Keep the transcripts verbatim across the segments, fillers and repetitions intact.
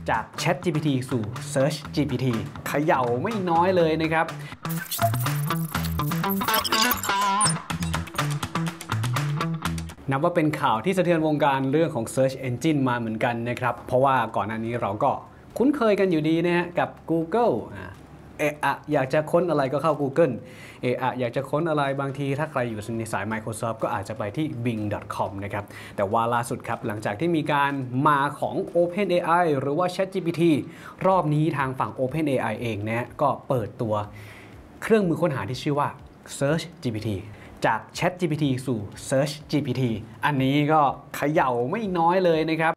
จาก ChatGPT สู่ Search จี พี ที เขย่าไม่น้อยเลยนะครับนับว่าเป็นข่าวที่สะเทือนวงการเรื่องของ Search Engine มาเหมือนกันนะครับเพราะว่าก่อนหน้านี้เราก็คุ้นเคยกันอยู่ดีนะฮะกับ Google เอะอะอยากจะค้นอะไรก็เข้า Google เอะอะอยากจะค้นอะไรบางทีถ้าใครอยู่ในสาย Microsoft ก็อาจจะไปที่ บิง ดอท คอม นะครับแต่ว่าล่าสุดครับหลังจากที่มีการมาของ OpenAI หรือว่า ChatGPT รอบนี้ทางฝั่ง OpenAI เองนะก็เปิดตัวเครื่องมือค้นหาที่ชื่อว่า Search จี พี ที จาก ChatGPT สู่ Search จี พี ที อันนี้ก็เขย่าไม่น้อยเลยนะครับ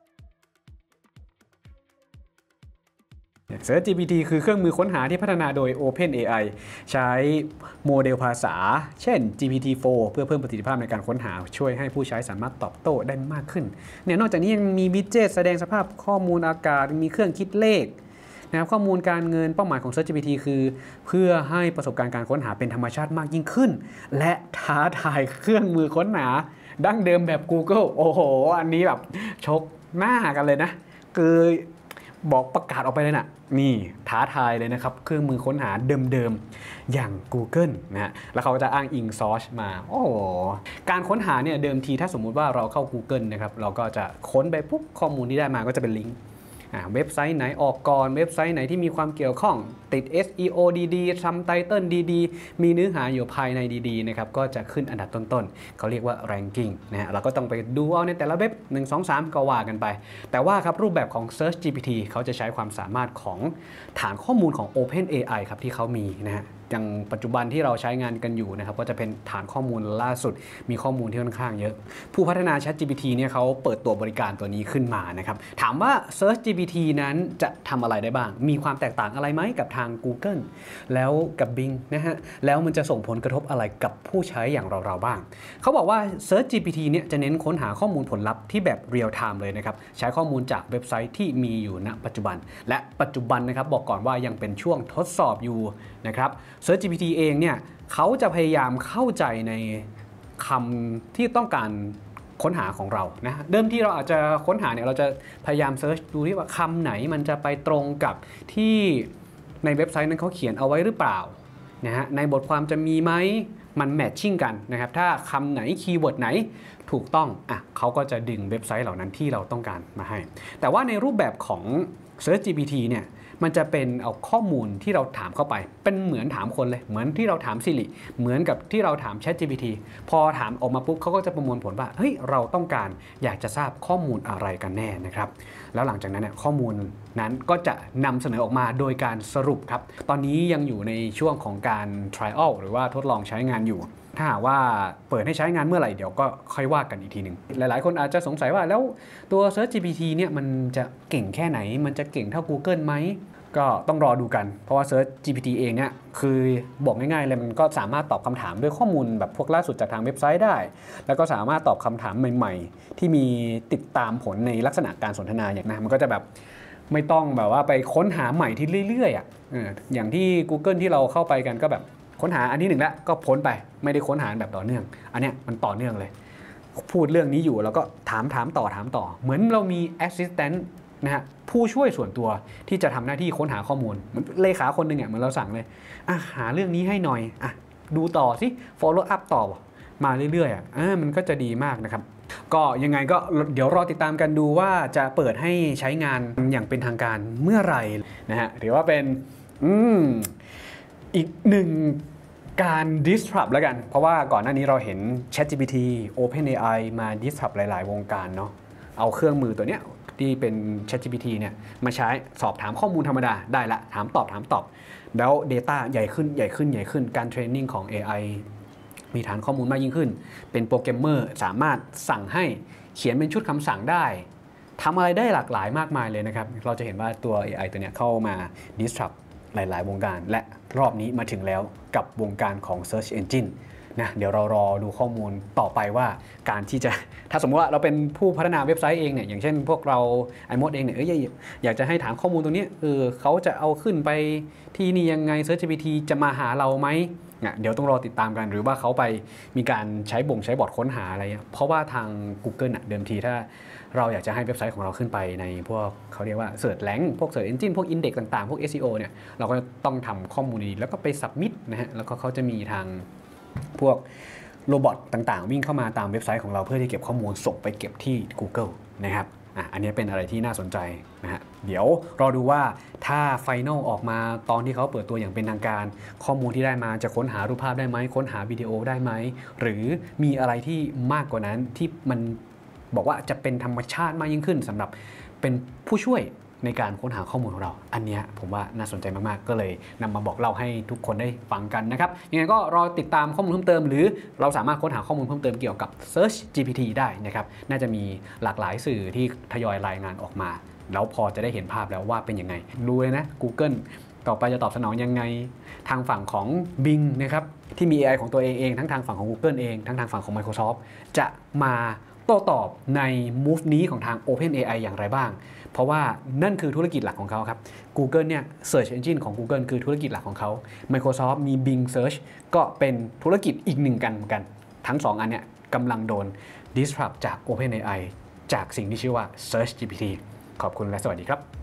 Search จี พี ที คือเครื่องมือค้นหาที่พัฒนาโดย OpenAI ใช้โมเดลภาษาเช่น จี พี ที โฟร์ เพื่อเพิ่มประสิทธิภาพในการค้นหาช่วยให้ผู้ใช้สามารถตอบโต้ได้มากขึ้นเนี่ยนอกจากนี้ยังมีวิดเจ็ตแสดงสภาพข้อมูลอากาศมีเครื่องคิดเลขนะครับข้อมูลการเงินเป้าหมายของ Search จี พี ที คือเพื่อให้ประสบการณ์การค้นหาเป็นธรรมชาติมากยิ่งขึ้นและท้าทายเครื่องมือค้นหาดั้งเดิมแบบ Google โอ้โหอันนี้แบบชกหน้ากันเลยนะคือบอกประกาศออกไปเลยนะนี่ท้าทายเลยนะครับเครื่องมือค้นหาเดิมๆอย่าง Google นะฮะแล้วเขาจะอ้างอิงซอร์สมาโอ้การค้นหาเนี่ยเดิมทีถ้าสมมุติว่าเราเข้า Google นะครับเราก็จะค้นไปปุ๊บข้อมูลที่ได้มาก็จะเป็นลิงก์เว็บไซต์ไหนออกก่อนเว็บไซต์ไหนที่มีความเกี่ยวข้องติด เอส อี โอ ดีๆทำไตเติลดีๆมีเนื้อหาอยู่ภายในดีๆนะครับก็จะขึ้นอันดับต้นๆเขาเรียกว่า ranking นะฮะเราก็ต้องไปดูเอาในแต่ละเว็บหนึ่ง สอง สามก็ว่ากันไปแต่ว่าครับรูปแบบของ Search จี พี ที เขาจะใช้ความสามารถของฐานข้อมูลของ OpenAI ครับที่เขามีนะฮะอย่างปัจจุบันที่เราใช้งานกันอยู่นะครับก็จะเป็นฐานข้อมูลล่าสุดมีข้อมูลที่ค่อนข้างเยอะผู้พัฒนา Chat จี พี ที เนี่ยเขาเปิดตัวบริการตัวนี้ขึ้นมานะครับถามว่า Search จี พี ที นั้นจะทำอะไรได้บ้างมีความแตกต่างอะไรไหมกับทาง Google แล้วกับ Bing นะฮะแล้วมันจะส่งผลกระทบอะไรกับผู้ใช้อย่างเราๆบ้างเขาบอกว่า Search จี พี ที เนี่ยจะเน้นค้นหาข้อมูลผลลัพธ์ที่แบบเรียลไทม์เลยนะครับใช้ข้อมูลจากเว็บไซต์ที่มีอยู่ณปัจจุบันและปัจจุบันนะครับบอกก่อนว่ายังเป็นช่วงทดสอบอยู่นะครับ Search จี พี ที เองเนี่ยเขาจะพยายามเข้าใจในคำที่ต้องการค้นหาของเรานะเดิมที่เราอาจจะค้นหาเนี่ยเราจะพยายามเซิร์ชดูที่ว่าคำไหนมันจะไปตรงกับที่ในเว็บไซต์นั้นเขาเขียนเอาไว้หรือเปล่านะฮะในบทความจะมีไหมมันแมทชิ่งกันนะครับถ้าคำไหนคีย์เวิร์ดไหนถูกต้องอ่ะเขาก็จะดึงเว็บไซต์เหล่านั้นที่เราต้องการมาให้แต่ว่าในรูปแบบของ Search จี พี ที เนี่ยมันจะเป็นเอาข้อมูลที่เราถามเข้าไปเป็นเหมือนถามคนเลยเหมือนที่เราถาม Siri เหมือนกับที่เราถาม Chat จี พี ที พอถามออกมาปุ๊บเขาก็จะประมวลผลว่าเฮ้ยเราต้องการอยากจะทราบข้อมูลอะไรกันแน่นะครับแล้วหลังจากนั้นเนี่ยข้อมูลนั้นก็จะนำเสนอออกมาโดยการสรุปครับตอนนี้ยังอยู่ในช่วงของการ trial หรือว่าทดลองใช้งานอยู่ถ้าหากว่าเปิดให้ใช้งานเมื่อไหร่เดี๋ยวก็ค่อยว่ากันอีกทีหนึ่งหลายๆคนอาจจะสงสัยว่าแล้วตัว Search จี พี ที เนี่ยมันจะเก่งแค่ไหนมันจะเก่งเท่า Google ไหมก็ต้องรอดูกันเพราะว่า Search จี พี ที เองเนี่ยคือบอกง่ายๆเลยมันก็สามารถตอบคำถามด้วยข้อมูลแบบพวกล่าสุดจากทางเว็บไซต์ได้แล้วก็สามารถตอบคำถามใหม่ๆที่มีติดตามผลในลักษณะการสนทนาอย่างนั้นมันก็จะแบบไม่ต้องแบบว่าไปค้นหาใหม่ที่เรื่อยๆอ่ะอย่างที่ Google ที่เราเข้าไปกันก็แบบค้นหาอันที่หนึ่งแล้วก็พ้นไปไม่ได้ค้นหาแบบต่อเนื่องอันเนี้ยมันต่อเนื่องเลยพูดเรื่องนี้อยู่แล้วก็ถามถามต่อถามต่อเหมือนเรามี assistant นะฮะผู้ช่วยส่วนตัวที่จะทำหน้าที่ค้นหาข้อมูลเหมือนเลขาคนหนึ่งอ่ะเหมือนเราสั่งเลยอ่ะหาเรื่องนี้ให้หน่อยอ่ะดูต่อสิ follow up ต่อมาเรื่อยๆอ่ะมันก็จะดีมากนะครับก็ยังไงก็เดี๋ยวรอติดตามกันดูว่าจะเปิดให้ใช้งานอย่างเป็นทางการเมื่อไหร่นะฮะถือว่าเป็นอืมอีกหนึ่งการ disrupt แล้วกันเพราะว่าก่อนหน้านี้เราเห็น Chat จี พี ที OpenAI มา disrupt หลายๆวงการเนาะเอาเครื่องมือตัวเนี้ยที่เป็น Chat จี พี ที เนี่ยมาใช้สอบถามข้อมูลธรรมดาได้ละถามตอบถามตอบแล้ว Data ใหญ่ขึ้นใหญ่ขึ้นใหญ่ขึ้นการเทรนนิ่งของ เอ ไอ มีฐานข้อมูลมากยิ่งขึ้นเป็นโปรแกรมเมอร์สามารถสั่งให้เขียนเป็นชุดคำสั่งได้ทำอะไรได้หลากหลายมากมายเลยนะครับเราจะเห็นว่าตัว เอ ไอ ตัวเนี้ยเข้ามา disrupt หลายๆวงการและรอบนี้มาถึงแล้วกับวงการของ Search Engine นะเดี๋ยวเรารอดูข้อมูลต่อไปว่าการที่จะถ้าสมมติว่าเราเป็นผู้พัฒนาเว็บไซต์เองเนี่ยอย่างเช่นพวกเรา iMod เองเนี่ยเอ้ยอยากจะให้ฐานข้อมูลตรงนี้เออเขาจะเอาขึ้นไปที่นี่ยังไง Search จี พี ที จะมาหาเราไหมเดี๋ยวต้องรอติดตามกันหรือว่าเขาไปมีการใช้บ่งใช้บอทค้นหาอะไรเพราะว่าทาง Google เดิมทีถ้าเราอยากจะให้เว็บไซต์ของเราขึ้นไปในพวกเขาเรียกว่า Search Rank พวก Search Engine พวก Index ต่างๆพวก เอส อี โอ เนี่ยเราก็ต้องทำข้อมูลดีแล้วก็ไป Submit นะฮะแล้วก็เขาจะมีทางพวกโรบอทต่างๆวิ่งเข้ามาตามเว็บไซต์ของเราเพื่อที่เก็บข้อมูลส่งไปเก็บที่ Google นะครับอ่ะอันนี้เป็นอะไรที่น่าสนใจนะฮะเดี๋ยวรอดูว่าถ้าไฟนอลออกมาตอนที่เขาเปิดตัวอย่างเป็นทางการข้อมูลที่ได้มาจะค้นหารูปภาพได้ไหมค้นหาวิดีโอได้ไหมหรือมีอะไรที่มากกว่านั้นที่มันบอกว่าจะเป็นธรรมชาติมากยิ่งขึ้นสำหรับเป็นผู้ช่วยในการค้นหาข้อมูลของเราอันนี้ผมว่าน่าสนใจมากๆก็เลยนำมาบอกเล่าให้ทุกคนได้ฟังกันนะครับยังไงก็รอติดตามข้อมูลเพิ่มเติมหรือเราสามารถค้นหาข้อมูลเพิ่มเติมเกี่ยวกับ Search จี พี ที ได้นะครับน่าจะมีหลากหลายสื่อที่ทยอยรายงานออกมาแล้วพอจะได้เห็นภาพแล้วว่าเป็นยังไงดูเลยนะ Google ต่อไปจะตอบสนองยังไงทางฝั่งของ Bing นะครับที่มี เอ ไอ ของตัวเองเองทั้งทางฝั่งของ Google เองทั้งทางฝั่งของ Microsoft จะมาโต้ตอบใน move นี้ของทาง OpenAI อย่างไรบ้างเพราะว่านั่นคือธุรกิจหลักของเขาครับ Google เนี่ย Search Engine ของ Google คือธุรกิจหลักของเขา Microsoft มี Bing Search ก็เป็นธุรกิจอีกหนึ่งกันเหมือนกันทั้งสองอันเนี่ยกำลังโดน disrupt จาก OpenAI จากสิ่งที่ชื่อว่า Search จี พี ที ขอบคุณและสวัสดีครับ